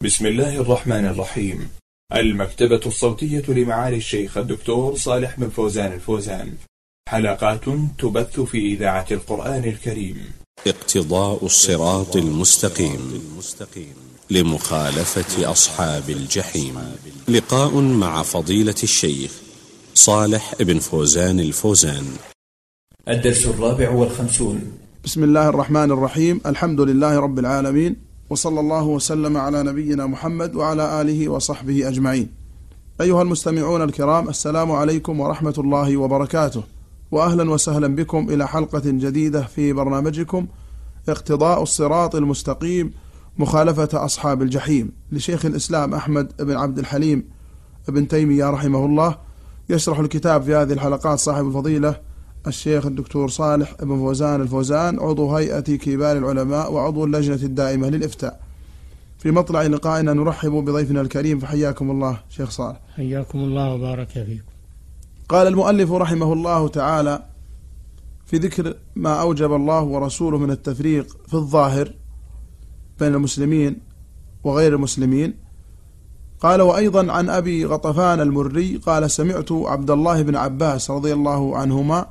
بسم الله الرحمن الرحيم. المكتبة الصوتية لمعالي الشيخ الدكتور صالح بن فوزان الفوزان. حلقات تبث في إذاعة القرآن الكريم. اقتضاء الصراط المستقيم لمخالفة أصحاب الجحيم. لقاء مع فضيلة الشيخ صالح بن فوزان الفوزان. الدرس 54. بسم الله الرحمن الرحيم. الحمد لله رب العالمين، وصلى الله وسلم على نبينا محمد وعلى آله وصحبه أجمعين. أيها المستمعون الكرام، السلام عليكم ورحمة الله وبركاته، وأهلا وسهلا بكم إلى حلقة جديدة في برنامجكم اقتضاء الصراط المستقيم مخالفة أصحاب الجحيم لشيخ الإسلام أحمد بن عبد الحليم بن تيمية رحمه الله. يشرح الكتاب في هذه الحلقات صاحب الفضيلة الشيخ الدكتور صالح بن فوزان الفوزان، عضو هيئة كبار العلماء وعضو اللجنة الدائمة للإفتاء. في مطلع لقائنا نرحب بضيفنا الكريم، فحياكم الله شيخ صالح. حياكم الله وبارك فيكم. قال المؤلف رحمه الله تعالى في ذكر ما أوجب الله ورسوله من التفريق في الظاهر بين المسلمين وغير المسلمين، قال: وأيضا عن أبي غطفان المري قال: سمعت عبد الله بن عباس رضي الله عنهما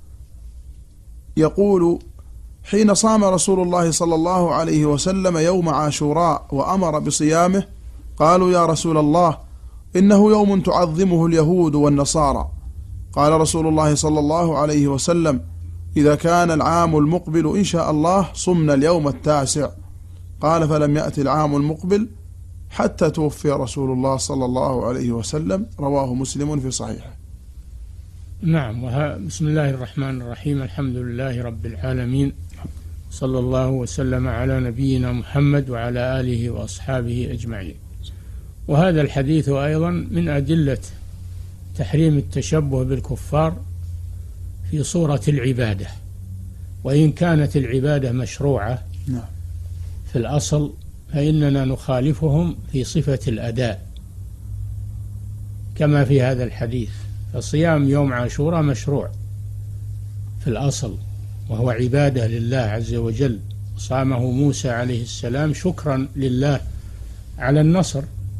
يقول: حين صام رسول الله صلى الله عليه وسلم يوم عاشوراء وأمر بصيامه، قالوا: يا رسول الله، إنه يوم تعظمه اليهود والنصارى. قال رسول الله صلى الله عليه وسلم: إذا كان العام المقبل إن شاء الله صمنا اليوم التاسع. قال: فلم يأتي العام المقبل حتى توفي رسول الله صلى الله عليه وسلم. رواه مسلم في صحيحه. نعم. بسم الله الرحمن الرحيم. الحمد لله رب العالمين، صلى الله وسلم على نبينا محمد وعلى آله وأصحابه أجمعين. وهذا الحديث أيضا من أدلة تحريم التشبه بالكفار في صورة العبادة، وإن كانت العبادة مشروعة في الأصل، فإننا نخالفهم في صفة الأداء كما في هذا الحديث. فصيام يوم عاشوراء مشروع في الأصل، وهو عبادة لله عز وجل. صامه موسى عليه السلام شكرا لله على النصر،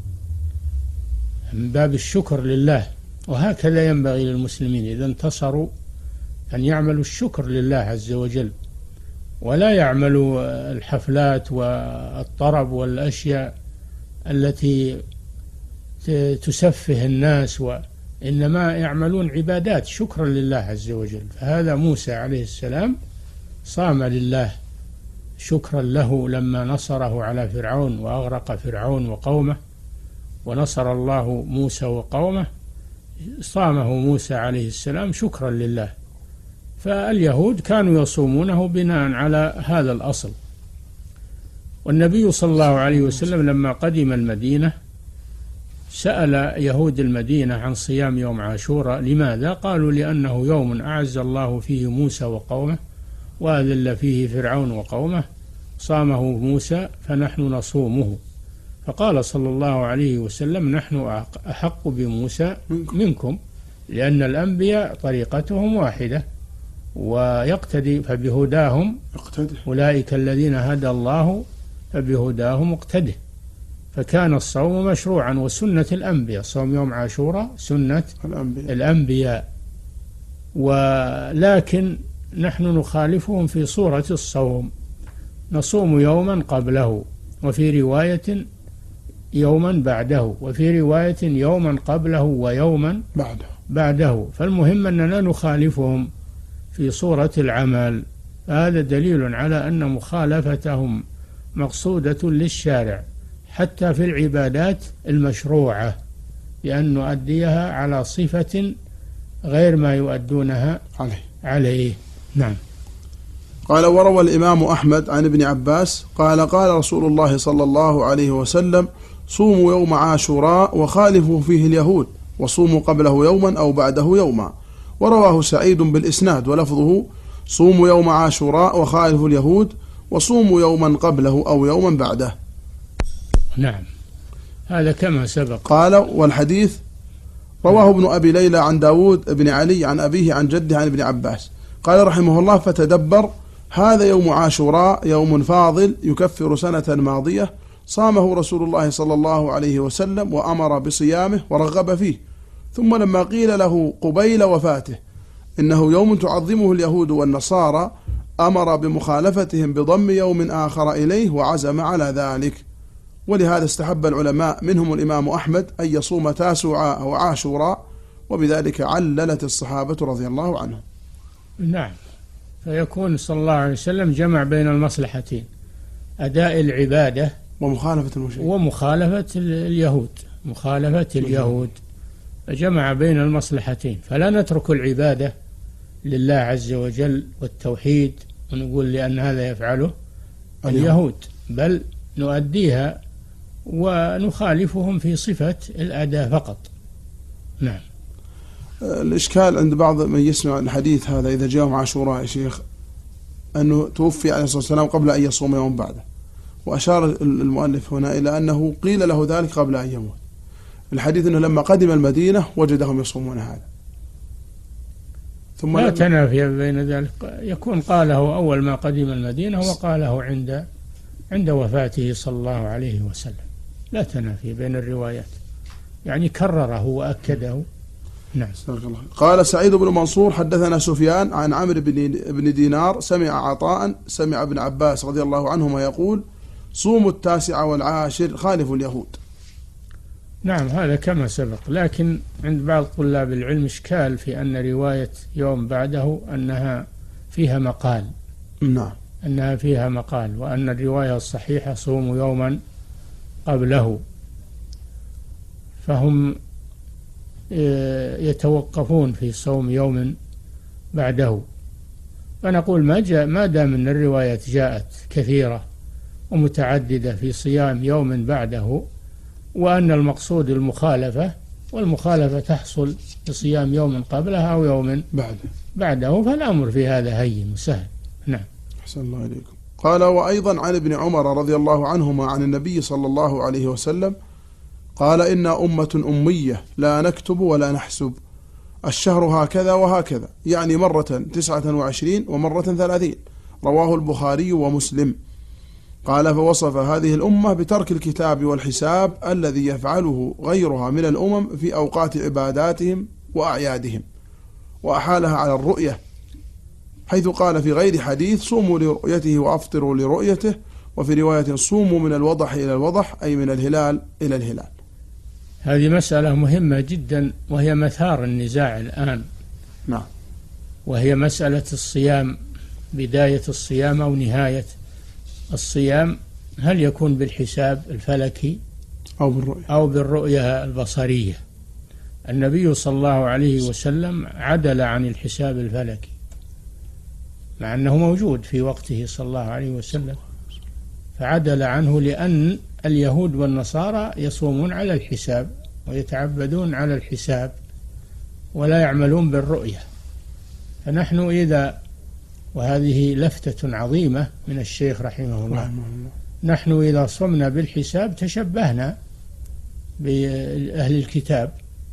من باب الشكر لله. وهكذا ينبغي للمسلمين إذا انتصروا أن يعملوا الشكر لله عز وجل، ولا يعملوا الحفلات والطرب والأشياء التي تسفه الناس، وإنما يعملون عبادات شكرا لله عز وجل. فهذا موسى عليه السلام صام لله شكرا له لما نصره على فرعون وأغرق فرعون وقومه، ونصر الله موسى وقومه. صامه موسى عليه السلام شكرا لله. فاليهود كانوا يصومونه بناء على هذا الأصل. والنبي صلى الله عليه وسلم لما قدم المدينة سأل يهود المدينة عن صيام يوم عاشوراء. لماذا؟ قالوا: لأنه يوم أعز الله فيه موسى وقومه وأذل فيه فرعون وقومه، صامه موسى فنحن نصومه. فقال صلى الله عليه وسلم: نحن أحق بموسى منكم، لأن الأنبياء طريقتهم واحدة ويقتدي، فبهداهم أولئك الذين هدى الله فبهداهم اقتده. فكان الصوم مشروعا وسنة الأنبياء. صوم يوم عاشوراء سنة الأنبياء، ولكن نحن نخالفهم في صورة الصوم. نصوم يوما قبله، وفي رواية يوما بعده، وفي رواية يوما قبله ويوما بعده. فالمهم أننا نخالفهم في صورة العمل. هذا دليل على أن مخالفتهم مقصودة للشارع حتى في العبادات المشروعة، بأن نؤديها على صفة غير ما يؤدونها عليه. نعم. قال: وروى الإمام أحمد عن ابن عباس قال: قال رسول الله صلى الله عليه وسلم: صوموا يوم عاشوراء وخالفوا فيه اليهود، وصوموا قبله يوما أو بعده يوما. ورواه سعيد بالإسناد ولفظه: صوموا يوم عاشوراء وخالفوا اليهود، وصوموا يوما قبله أو يوما بعده. نعم، هذا كما سبق. قال: والحديث رواه ابن أبي ليلى عن داود بن علي عن أبيه عن جده عن ابن عباس. قال رحمه الله: فتدبر، هذا يوم عاشوراء يوم فاضل يكفر سنة ماضية، صامه رسول الله صلى الله عليه وسلم وأمر بصيامه ورغب فيه، ثم لما قيل له قبيل وفاته إنه يوم تعظمه اليهود والنصارى أمر بمخالفتهم بضم يوم آخر إليه وعزم على ذلك. ولهذا استحب العلماء منهم الإمام أحمد أن يصوم تاسوعاء وعاشوراء، وبذلك عللت الصحابة رضي الله عنهم. نعم، فيكون صلى الله عليه وسلم جمع بين المصلحتين، أداء العبادة ومخالفة المشركين ومخالفة اليهود، مخالفة اليهود، فجمع بين المصلحتين. فلا نترك العبادة لله عز وجل والتوحيد ونقول لأن هذا يفعله اليهود، بل نؤديها ونخالفهم في صفة الأداء فقط. نعم. الإشكال عند بعض من يسمع الحديث هذا إذا جاءهم عاشوراء يا شيخ أنه توفي عليه الصلاة والسلام قبل أن يصوم يوم بعده، وأشار المؤلف هنا إلى أنه قيل له ذلك قبل أن يموت. الحديث أنه لما قدم المدينة وجدهم يصومون هذا. ثم لا تنافي بين ذلك، يكون قاله أول ما قدم المدينة وقاله عند وفاته صلى الله عليه وسلم، لا تنافي بين الروايات، يعني كرره وأكده. نعم. قال سعيد بن منصور حدثنا سفيان عن عمرو بن دينار سمع عطاء سمع ابن عباس رضي الله عنهما يقول صوموا 9 والعاشر خالفوا اليهود. نعم، هذا كما سبق، لكن عند بعض طلاب العلم إشكال في أن رواية يوم بعده أنها فيها مقال. نعم، أنها فيها مقال، وأن الرواية الصحيحة صوموا يوما قبله، فهم يتوقفون في صوم يوم بعده. فنقول ما دام أن الروايات جاءت كثيرة ومتعددة في صيام يوم بعده، وأن المقصود المخالفة، والمخالفة تحصل بصيام يوم قبلها أو يوم بعده، فالأمر في هذا هين وسهل. نعم. أحسن الله إليكم. قال وأيضا عن ابن عمر رضي الله عنهما عن النبي صلى الله عليه وسلم قال إنا أمة أمية لا نكتب ولا نحسب، الشهر هكذا وهكذا، يعني مرة 29 ومرة 30، رواه البخاري ومسلم. قال فوصف هذه الأمة بترك الكتاب والحساب الذي يفعله غيرها من الأمم في أوقات عباداتهم وأعيادهم، وأحالها على الرؤية، حيث قال في غير حديث صوموا لرؤيته وأفطروا لرؤيته، وفي رواية صوموا من الوضح إلى الوضح، أي من الهلال إلى الهلال. هذه مسألة مهمة جدا، وهي مثار النزاع الآن. نعم. وهي مسألة الصيام، بداية الصيام أو نهاية الصيام، هل يكون بالحساب الفلكي أو بالرؤية البصرية؟ النبي صلى الله عليه وسلم عدل عن الحساب الفلكي، مع أنه موجود في وقته صلى الله عليه وسلم، فعدل عنه لأن اليهود والنصارى يصومون على الحساب ويتعبدون على الحساب ولا يعملون بالرؤية. فنحن وهذه لفتة عظيمة من الشيخ رحمه الله، نحن إذا صمنا بالحساب تشبهنا بأهل الكتاب،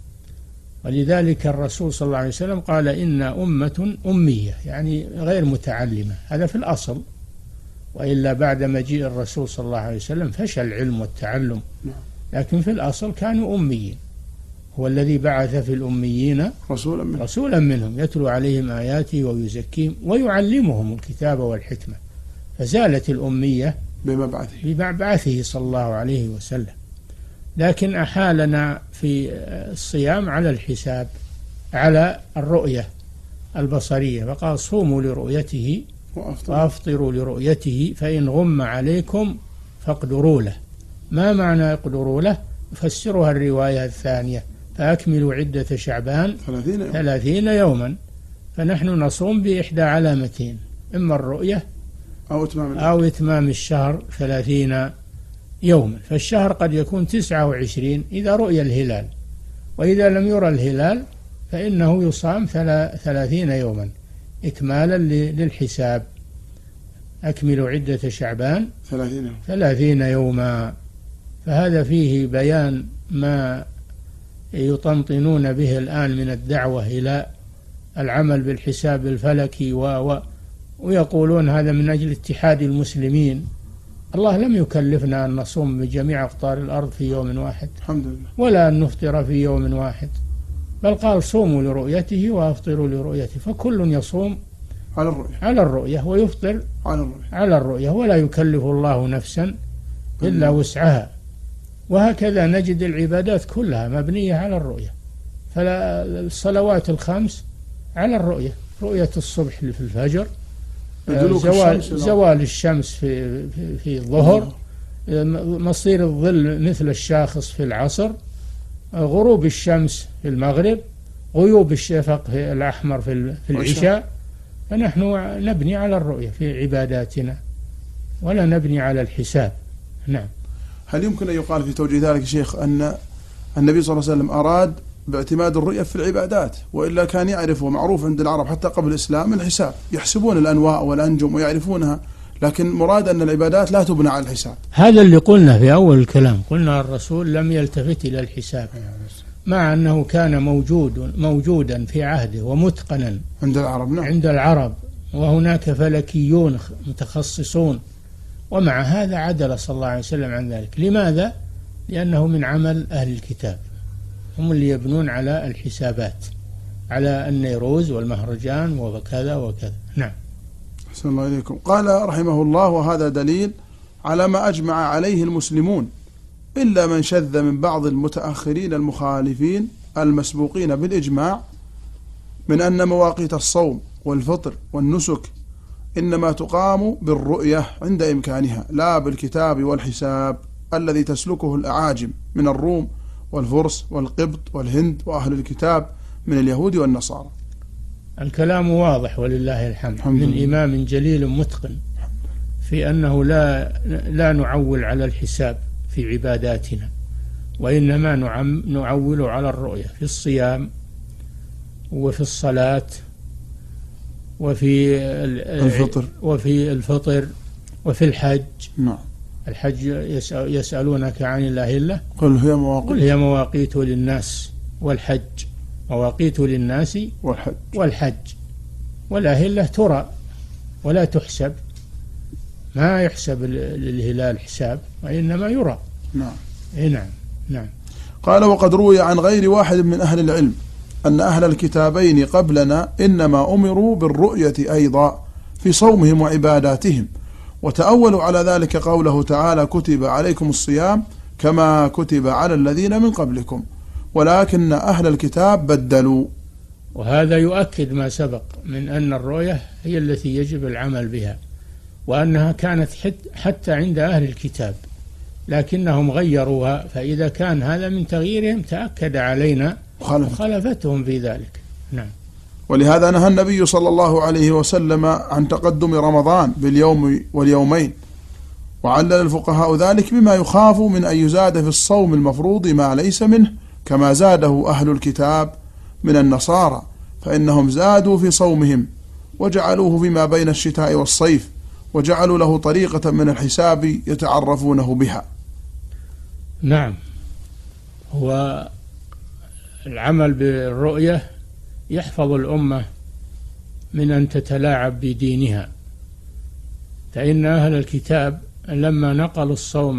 ولذلك الرسول صلى الله عليه وسلم قال إن أمة أمية، يعني غير متعلمة، هذا في الأصل، وإلا بعد مجيء الرسول صلى الله عليه وسلم فشل العلم والتعلم، لكن في الأصل كانوا أميين. هو الذي بعث في الأميين رسولا منهم يتلو عليهم آياته ويزكيهم ويعلمهم الكتاب والحكمة، فزالت الأمية بمبعثه صلى الله عليه وسلم. لكن أحالنا في الصيام على الحساب، على الرؤية البصرية، فقال صوموا لرؤيته وأفطروا لرؤيته، فإن غم عليكم فاقدروا له. ما معنى اقدروا له؟ يفسرها الرواية الثانية فأكملوا عدة شعبان 30 يوما. فنحن نصوم بإحدى علامتين، إما الرؤية أو إتمام الشهر 30 يوما. فالشهر قد يكون 29 إذا رؤي الهلال، وإذا لم يرى الهلال فإنه يصام 30 يوما إكمالا للحساب. أكملوا عدة شعبان 30 يوما. فهذا فيه بيان ما يطنطنون به الآن من الدعوة إلى العمل بالحساب الفلكي، ويقولون هذا من أجل اتحاد المسلمين الله لم يكلفنا أن نصوم بجميع أقطار الأرض في يوم واحد، الحمد لله، ولا أن نفطر في يوم واحد، بل قال صوموا لرؤيته وأفطروا لرؤيته، فكل يصوم على الرؤية ويفطر على الرؤية، ولا يكلف الله نفسا إلا وسعها. وهكذا نجد العبادات كلها مبنية على الرؤية، فالصلوات الخمس على الرؤية، رؤية الصبح في الفجر، زوال الشمس في الظهر، مصير الظل مثل الشاخص في العصر، غروب الشمس في المغرب، غيوب الشفق في الأحمر في العشاء. فنحن نبني على الرؤية في عباداتنا ولا نبني على الحساب. نعم. هل يمكن أن يقال في توجيه ذلك شيخ أن النبي صلى الله عليه وسلم أراد باعتماد الرؤية في العبادات، وإلا كان يعرف ومعروف عند العرب حتى قبل الإسلام الحساب، يحسبون الأنواء والأنجم ويعرفونها، لكن مراد أن العبادات لا تبنى على الحساب. هذا اللي قلنا في أول الكلام، قلنا الرسول لم يلتفت إلى الحساب، مع أنه كان موجودا في عهده ومتقنا عند العرب. نعم. عند العرب، وهناك فلكيون متخصصون، ومع هذا عدل صلى الله عليه وسلم عن ذلك. لماذا؟ لأنه من عمل أهل الكتاب، هم اللي يبنون على الحسابات، على النيروز والمهرجان وكذا وكذا. نعم. أحسن الله إليكم. قال رحمه الله: وهذا دليل على ما أجمع عليه المسلمون إلا من شذ من بعض المتأخرين المخالفين المسبوقين بالإجماع من أن مواقيت الصوم والفطر والنسك إنما تقام بالرؤية عند إمكانها، لا بالكتاب والحساب الذي تسلكه الأعاجم من الروم والفرس والقبط والهند وأهل الكتاب من اليهود والنصارى. الكلام واضح ولله الحمد، من إمام جليل متقن في أنه لا نعول على الحساب في عباداتنا، وإنما نعول على الرؤية في الصيام وفي الصلاة وفي الفطر وفي الحج. نعم. الحج يسألونك عن الأهلة قل هي مواقيت للناس والحج، مواقيت للناس والحج، والأهلة ترى ولا تحسب، ما يحسب للهلال حساب وإنما يرى. نعم. نعم. قال: وقد روي عن غير واحد من أهل العلم أن أهل الكتابين قبلنا إنما أمروا بالرؤية أيضا في صومهم وعباداتهم، وتأولوا على ذلك قوله تعالى: كتب عليكم الصيام كما كتب على الذين من قبلكم، ولكن أهل الكتاب بدلوا. وهذا يؤكد ما سبق من أن الرؤية هي التي يجب العمل بها، وأنها كانت حتى عند أهل الكتاب، لكنهم غيروها، فإذا كان هذا من تغييرهم تأكد علينا مخالفتهم في ذلك. نعم. ولهذا نهى النبي صلى الله عليه وسلم عن تقدم رمضان باليوم واليومين، وعلل الفقهاء ذلك بما يخاف من أن يزاد في الصوم المفروض ما ليس منه، كما زاده أهل الكتاب من النصارى، فإنهم زادوا في صومهم وجعلوه فيما بين الشتاء والصيف، وجعلوا له طريقة من الحساب يتعرفونه بها. نعم. هو العمل بالرؤية يحفظ الأمة من أن تتلاعب بدينها، فإن أهل الكتاب لما نقلوا الصوم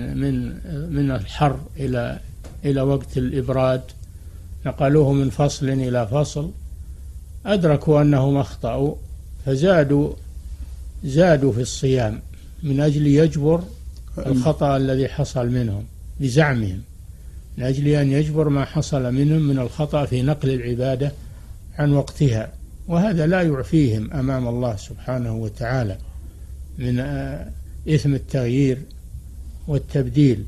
من الحر إلى وقت الإبراد، نقلوه من فصل إلى فصل، أدركوا أنهم أخطأوا فزادوا في الصيام من أجل يجبر الخطأ الذي حصل منهم بزعمهم، من أجل أن يجبر ما حصل منهم من الخطأ في نقل العبادة عن وقتها، وهذا لا يعفيهم أمام الله سبحانه وتعالى من إثم التغيير والتبديل.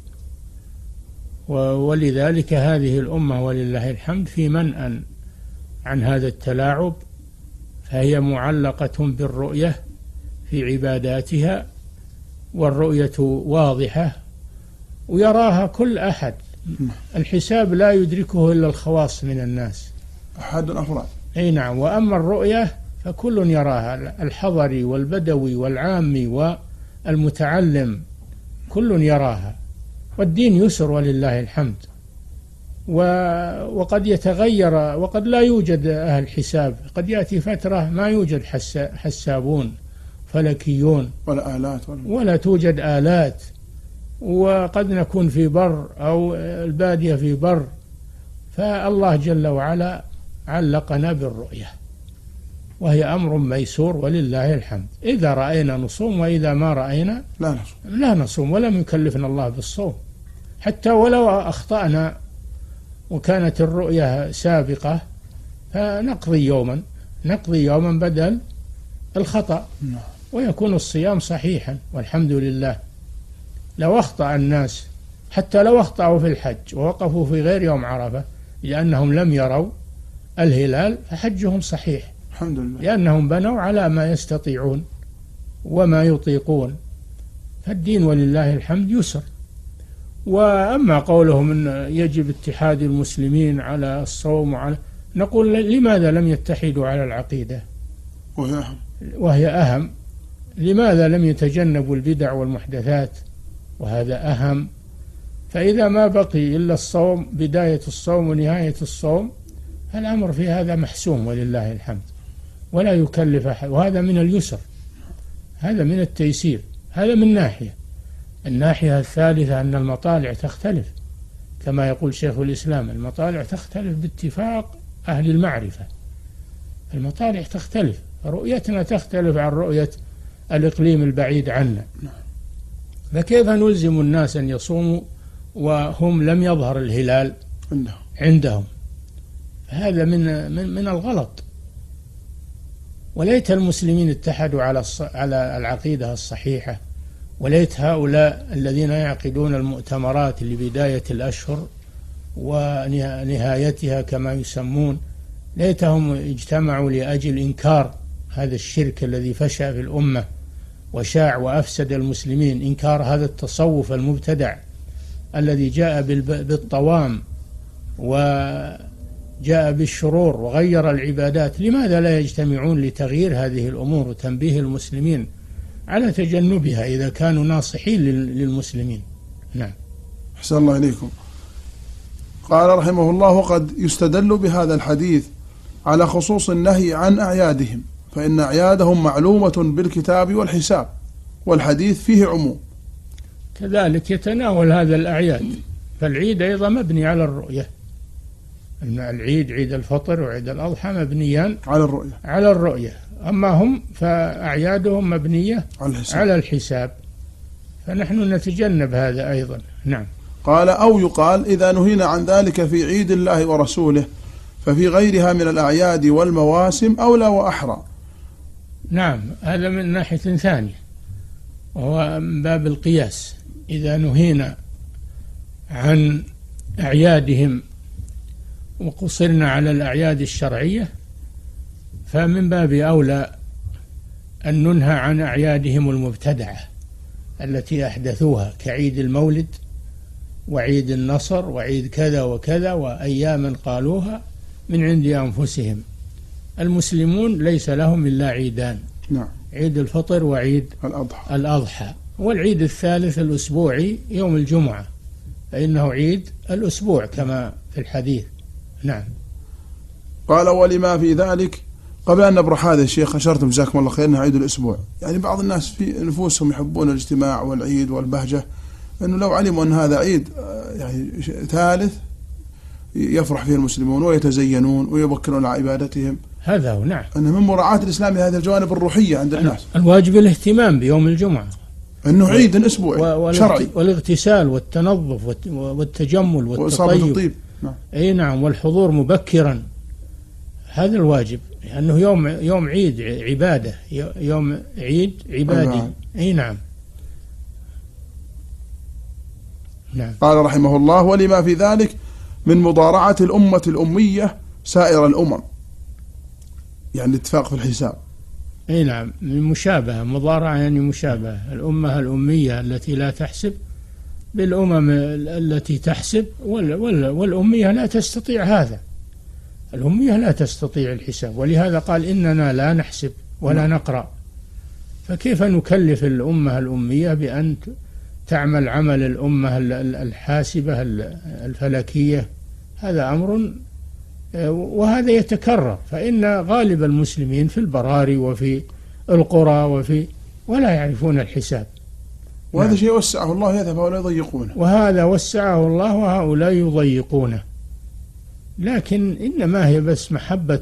ولذلك هذه الأمة ولله الحمد في منأى عن هذا التلاعب، فهي معلقة بالرؤية في عباداتها، والرؤية واضحة ويراها كل أحد، الحساب لا يدركه إلا الخواص من الناس، أحد أفراد. أي نعم. وأما الرؤية فكل يراها، الحضري والبدوي والعامي والمتعلم كل يراها، والدين يسر ولله الحمد. وقد يتغير وقد لا يوجد أهل حساب، قد يأتي فترة ما يوجد حسابون، فلكيون ولا توجد آلات، وقد نكون في بر أو البادية في بر، فالله جل وعلا علقنا بالرؤية، وهي أمر ميسور ولله الحمد. إذا رأينا نصوم، وإذا ما رأينا لا نصوم، ولم يكلفنا الله بالصوم. حتى ولو أخطأنا وكانت الرؤية سابقة فنقضي يوما بدل الخطأ، ويكون الصيام صحيحا والحمد لله. لو أخطأ الناس، حتى لو أخطأوا في الحج ووقفوا في غير يوم عرفة لأنهم لم يروا الهلال، فحجهم صحيح الحمد لله، لأنهم بنوا على ما يستطيعون وما يطيقون، فالدين ولله الحمد يسر. وأما قولهم أن يجب اتحاد المسلمين على الصوم نقول لماذا لم يتحدوا على العقيدة وهي أهم؟ لماذا لم يتجنبوا البدع والمحدثات وهذا أهم؟ فإذا ما بقي إلا الصوم، بداية الصوم ونهاية الصوم، الأمر في هذا محسوم ولله الحمد، ولا يكلف أحد، وهذا من اليسر، هذا من التيسير. هذا من ناحية. الناحية الثالثة أن المطالع تختلف، كما يقول شيخ الإسلام، المطالع تختلف باتفاق أهل المعرفة، المطالع تختلف، رؤيتنا تختلف عن رؤية الإقليم البعيد عنا. فكيف نلزم الناس أن يصوموا وهم لم يظهر الهلال عندهم؟ هذا من الغلط. وليت المسلمين اتحدوا على العقيدة الصحيحة، وليت هؤلاء الذين يعقدون المؤتمرات لبداية الأشهر ونهايتها كما يسمون، ليتهم اجتمعوا لأجل إنكار هذا الشرك الذي فشى في الأمة وشاع وأفسد المسلمين، إنكار هذا التصوف المبتدع الذي جاء بالطوام وجاء بالشرور وغير العبادات. لماذا لا يجتمعون لتغيير هذه الأمور وتنبيه المسلمين على تجنبها إذا كانوا ناصحين للمسلمين؟ نعم. أحسن الله إليكم. قال رحمه الله: وقد يستدل بهذا الحديث على خصوص النهي عن أعيادهم، فإن أعيادهم معلومة بالكتاب والحساب، والحديث فيه عموم. كذلك يتناول هذا الأعياد، فالعيد أيضا مبني على الرؤية. العيد، عيد الفطر وعيد الأضحى، مبنيان على الرؤية. أما هم فأعيادهم مبنية على الحساب، فنحن نتجنب هذا أيضا. نعم. قال: أو يقال إذا نهينا عن ذلك في عيد الله ورسوله ففي غيرها من الأعياد والمواسم أولى وأحرى. نعم، هذا من ناحية ثانية، وهو من باب القياس. إذا نهينا عن أعيادهم وقصرنا على الأعياد الشرعية، فمن باب أولى أن ننهى عن أعيادهم المبتدعة التي أحدثوها، كعيد المولد وعيد النصر وعيد كذا وكذا، وأياما قالوها من عند أنفسهم. المسلمون ليس لهم إلا عيدان، نعم، عيد الفطر وعيد الأضحى، والعيد الثالث الأسبوعي يوم الجمعة، فإنه عيد الأسبوع كما في الحديث. نعم. قال: ولما في ذلك، قبل أن نبرح هذا الشيخ أشرتم جزاكم الله خير أنه عيد الأسبوع، يعني بعض الناس في نفوسهم يحبون الاجتماع والعيد والبهجة، أنه لو علموا أن هذا عيد يعني ثالث يفرح فيه المسلمون ويتزينون ويبكرون على عبادتهم، هذا هو. نعم، أن من مراعاة الإسلام هذه الجوانب الروحية عند الناس. الواجب الاهتمام بيوم الجمعة، أنه عيد أسبوعي شرعي، والاغتسال والتنظف والتجمل والتطيب. نعم. أي نعم، والحضور مبكرا، هذا الواجب، لأنه يوم عيد عبادة، يوم عيد عبادي. أي نعم. نعم. قال رحمه الله: ولما في ذلك من مضارعة الأمة الأمية سائر الأمم، يعني الاتفاق في الحساب. أي نعم، من مشابهة، مضارعة يعني مشابهة، الأمة الأمية التي لا تحسب بالأمم التي تحسب، والأمية لا تستطيع هذا، الأمية لا تستطيع الحساب، ولهذا قال: إننا لا نحسب ولا نقرأ. فكيف نكلف الأمة الأمية بأن تعمل عمل الأمة الحاسبة الفلكية؟ هذا أمر، وهذا يتكرر، فإن غالب المسلمين في البراري وفي القرى وفي ولا يعرفون الحساب. وهذا شيء وسعه الله يذهب ولا يضيقونه، وهذا وسعه الله وهؤلاء يضيقونه. لكن إنما هي بس محبة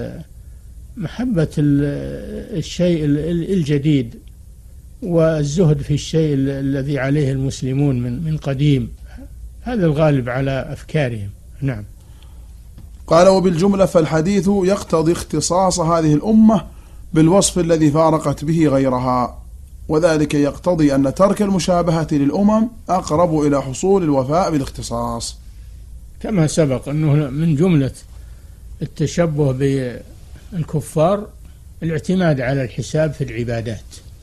الشيء الجديد والزهد في الشيء الذي عليه المسلمون من قديم، هذا الغالب على أفكارهم. نعم. قال: وبالجملة فالحديث يقتضي اختصاص هذه الأمة بالوصف الذي فارقت به غيرها، وذلك يقتضي أن ترك المشابهة للأمم أقرب إلى حصول الوفاء بالاختصاص، كما سبق أنه من جملة التشبه بالكفار الاعتماد على الحساب في العبادات،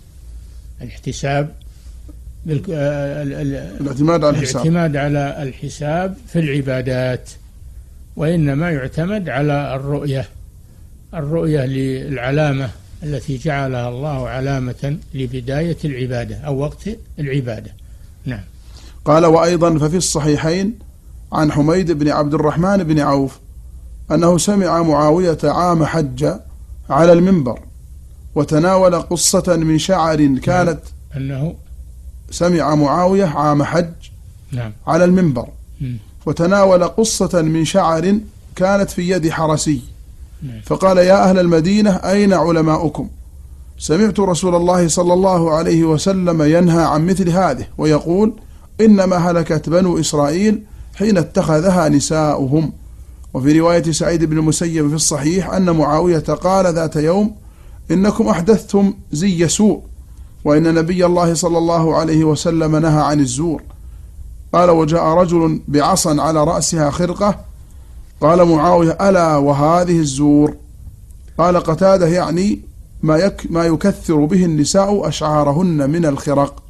الاعتماد على الحساب في العبادات، وإنما يعتمد على الرؤية للعلامة التي جعلها الله علامة لبداية العبادة أو وقت العبادة. نعم. قال: وأيضا ففي الصحيحين عن حميد بن عبد الرحمن بن عوف أنه سمع معاوية عام حج على المنبر وتناول قصة من شعر كانت. أنه سمع معاوية عام حج. نعم. على المنبر وتناول قصة من شعر كانت في يد حرسي، فقال: يا أهل المدينة أين علماؤكم؟ سمعت رسول الله صلى الله عليه وسلم ينهى عن مثل هذه ويقول: إنما هلكت بنو إسرائيل حين اتخذها نساؤهم. وفي رواية سعيد بن المسيب في الصحيح أن معاوية قال ذات يوم: إنكم أحدثتم زي سوء، وإن نبي الله صلى الله عليه وسلم نهى عن الزور. قال: وجاء رجل بعصا على رأسها خرقة، قال معاوية: ألا وهذه الزور؟ قال قتادة: يعني ما يكثر به النساء أشعارهن من الخرق.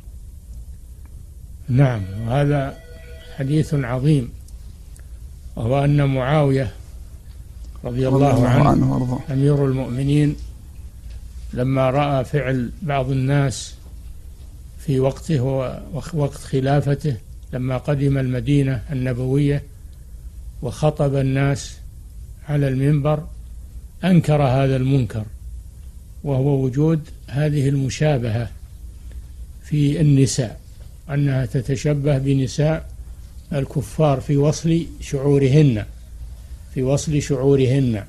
نعم. وهذا حديث عظيم، وهو أن معاوية رضي الله عنه أمير المؤمنين لما رأى فعل بعض الناس في وقته ووقت خلافته، لما قدم المدينة النبوية وخطب الناس على المنبر، أنكر هذا المنكر، وهو وجود هذه المشابهة في النساء، أنها تتشبه بنساء الكفار في وصل شعورهن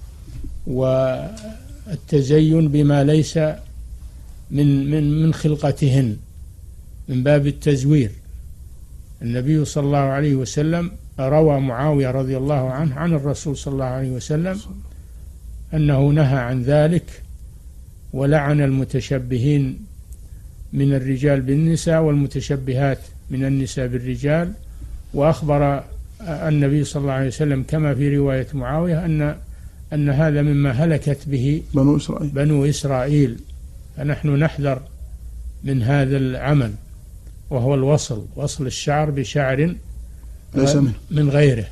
والتزين بما ليس من خلقتهن من باب التزوير. النبي صلى الله عليه وسلم روى معاوية رضي الله عنه عن الرسول صلى الله عليه وسلم أنه نهى عن ذلك، ولعن المتشبهين من الرجال بالنساء والمتشبهات من النساء بالرجال. وأخبر النبي صلى الله عليه وسلم كما في رواية معاوية أن هذا مما هلكت به بنو إسرائيل، فنحن نحذر من هذا العمل، وهو وصل الشعر بشعر من غيره.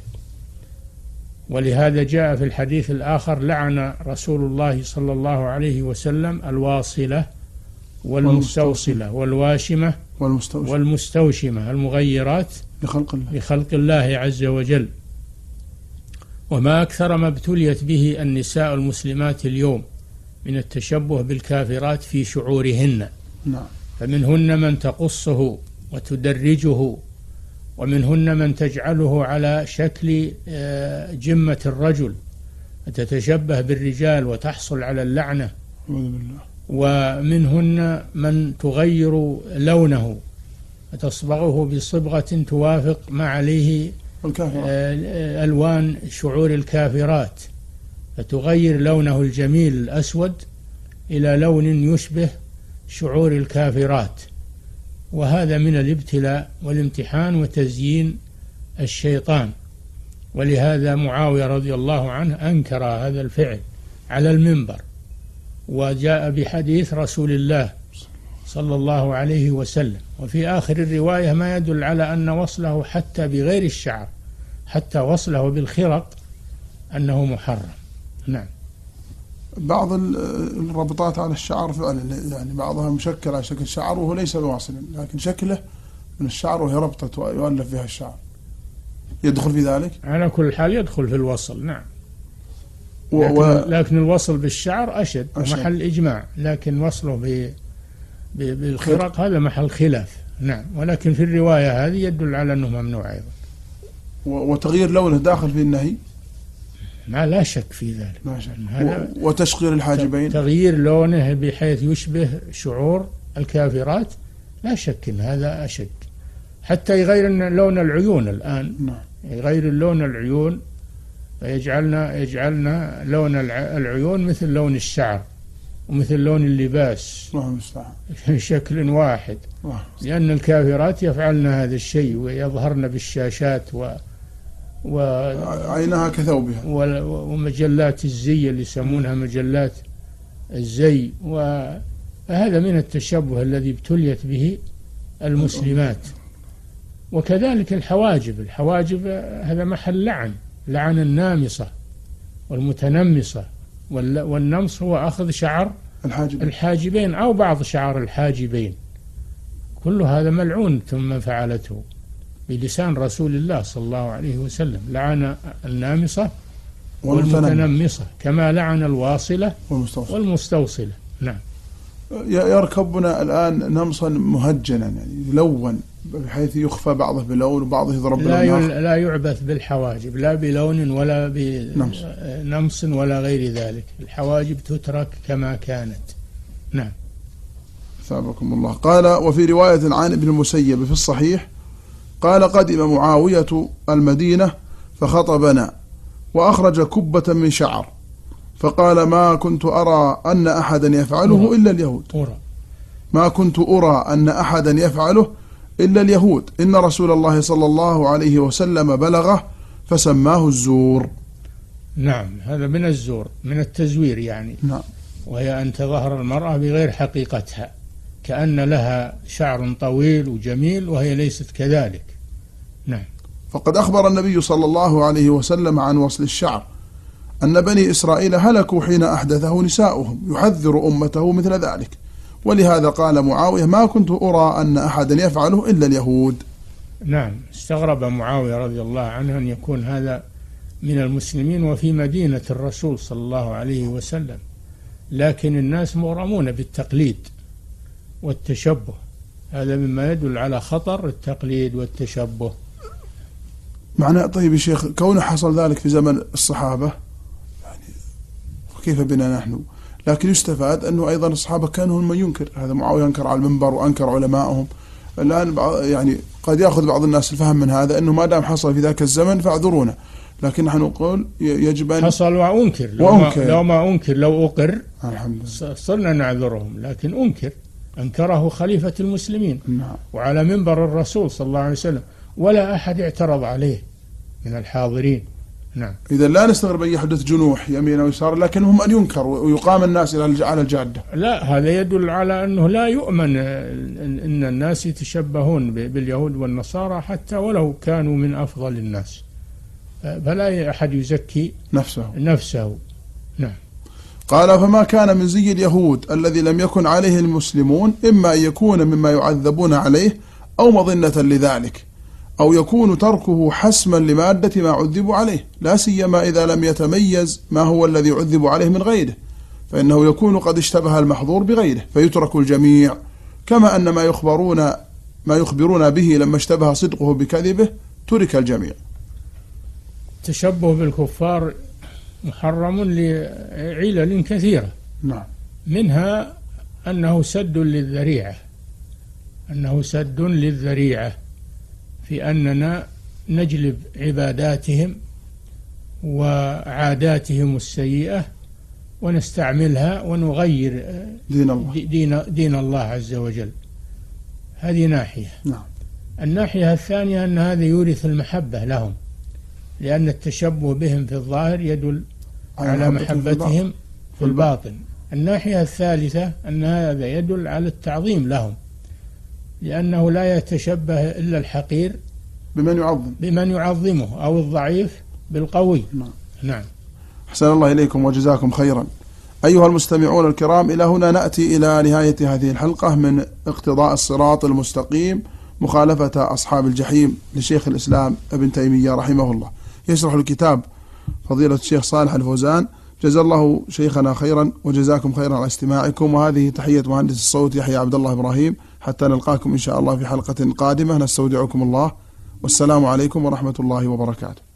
ولهذا جاء في الحديث الآخر: لعن رسول الله صلى الله عليه وسلم الواصلة والمستوصلة والواشمة والمستوشمة المغيرات لخلق الله عز وجل. وما أكثر ما ابتليت به النساء المسلمات اليوم من التشبه بالكافرات في شعورهن. نعم. فمنهن من تقصه وتدرجه، ومنهن من تجعله على شكل جمة الرجل تتشبه بالرجال وتحصل على اللعنة، ومنهن من تغير لونه وتصبغه بصبغة توافق ما عليه ألوان شعور الكافرات، فتغير لونه الجميل الأسود إلى لون يشبه شعور الكافرات. وهذا من الابتلاء والامتحان وتزيين الشيطان. ولهذا معاوية رضي الله عنه أنكر هذا الفعل على المنبر، وجاء بحديث رسول الله صلى الله عليه وسلم. وفي آخر الرواية ما يدل على أن وصله حتى بغير الشعر، حتى وصله بالخرق، أنه محرم. نعم. بعض الربطات على الشعر فعلا، يعني بعضها مشكل على شكل شعر وهو ليس بواصل، لكن شكله من الشعر وهي ربطة ويؤلف فيها الشعر، يدخل في ذلك؟ على كل حال يدخل في الوصل. نعم. لكن الوصل بالشعر أشد ومحل إجماع، لكن وصله بالخرق هذا محل خلاف. نعم، ولكن في الرواية هذه يدل على أنه ممنوع أيضا. وتغيير لونه داخل في النهي؟ ما لا شك في ذلك. لا شك. وتشقير الحاجبين، تغيير لونه بحيث يشبه شعور الكافرات، لا شك ان هذا اشد. حتى يغير لون العيون الان. نعم. يغير لون العيون يجعلنا لون العيون مثل لون الشعر ومثل لون اللباس في شكل واحد. لأن الكافرات يفعلن هذا الشيء ويظهرن بالشاشات عينها كثوبها ومجلات الزي اللي يسمونها مجلات الزي، وهذا من التشبه الذي ابتليت به المسلمات. وكذلك الحواجب هذا محل لعن النامصة والمتنمصة، والنمص هو أخذ شعر الحاجبين أو بعض شعر الحاجبين، كل هذا ملعون ثم فعلته بلسان رسول الله صلى الله عليه وسلم. لعن النامصة والمتنمصة كما لعن الواصلة والمستوصلة. نعم. يركبنا الآن نمصا مهجنا، يعني يلون بحيث يخفى بعضه بلون وبعضه يضرب لا يعبث بالحواجب، لا بلون ولا بنمص ولا غير ذلك. الحواجب تترك كما كانت. نعم. ثابكم الله. قال: وفي رواية عن ابن المسيب في الصحيح قال: قدم معاوية المدينة فخطبنا وأخرج كبة من شعر فقال: ما كنت أرى أن أحدا يفعله إلا اليهود. ما كنت أرى أن أحدا يفعله إلا اليهود، إن رسول الله صلى الله عليه وسلم بلغه فسماه الزور. نعم، هذا من الزور، من التزوير يعني. نعم. وهي أن تظهر المرأة بغير حقيقتها، كأن لها شعر طويل وجميل وهي ليست كذلك. نعم. فقد أخبر النبي صلى الله عليه وسلم عن وصل الشعر أن بني إسرائيل هلكوا حين أحدثه نساؤهم، يحذر أمته مثل ذلك، ولهذا قال معاوية: ما كنت أرى أن أحدا يفعله إلا اليهود. نعم، استغرب معاوية رضي الله عنه أن يكون هذا من المسلمين وفي مدينة الرسول صلى الله عليه وسلم، لكن الناس مغرمون بالتقليد والتشبه، هذا مما يدل على خطر التقليد والتشبه. معنى طيب يا شيخ، كونه حصل ذلك في زمن الصحابة يعني كيف بنا نحن؟ لكن يستفاد أنه أيضا الصحابة كانوا هم من ينكر، هذا معاوية ينكر على المنبر وأنكر علمائهم. الآن يعني قد يأخذ بعض الناس الفهم من هذا أنه ما دام حصل في ذاك الزمن فاعذرونا، لكن نحن نقول يجب أن حصل وأنكر. لو ما أنكر، لو أقر صرنا نعذرهم، لكن أنكره خليفة المسلمين. نعم. وعلى منبر الرسول صلى الله عليه وسلم، ولا أحد اعترض عليه من الحاضرين. نعم. إذا لا نستغرب أن يحدث جنوح يمين ويسار، لكن هم أن ينكر ويقام الناس على الجادة. لا، هذا يدل على أنه لا يؤمن أن الناس يتشبهون باليهود والنصارى حتى ولو كانوا من أفضل الناس، فلا أحد يزكي نفسه. نعم. قال: فما كان من زي اليهود الذي لم يكن عليه المسلمون إما أن يكون مما يعذبون عليه أو مظنة لذلك، أو يكون تركه حسما لمادة ما عذبوا عليه، لا سيما إذا لم يتميز ما هو الذي عذبوا عليه من غيره، فإنه يكون قد اشتبه المحظور بغيره فيترك الجميع، كما أن ما يخبرون به لما اشتبه صدقه بكذبه ترك الجميع. التشبه بالكفار محرم لعلل كثيرة. نعم. منها أنه سد للذريعة في أننا نجلب عباداتهم وعاداتهم السيئة ونستعملها ونغير دين الله عز وجل. هذه ناحية. نعم. الناحية الثانية أن هذا يورث المحبة لهم، لأن التشبه بهم في الظاهر يدل على محبتهم في الباطن. الناحية الثالثة أن هذا يدل على التعظيم لهم، لأنه لا يتشبه إلا الحقير بمن يعظمه أو الضعيف بالقوي. نعم. أحسن الله إليكم وجزاكم خيرا. أيها المستمعون الكرام، إلى هنا نأتي إلى نهاية هذه الحلقة من اقتضاء الصراط المستقيم مخالفة أصحاب الجحيم لشيخ الإسلام ابن تيمية رحمه الله. يشرح الكتاب فضيلة الشيخ صالح الفوزان جزا الله شيخنا خيرا وجزاكم خيرا على استماعكم، وهذه تحية مهندس الصوت يحيى عبد الله إبراهيم، حتى نلقاكم إن شاء الله في حلقة قادمة، نستودعكم الله، والسلام عليكم ورحمة الله وبركاته.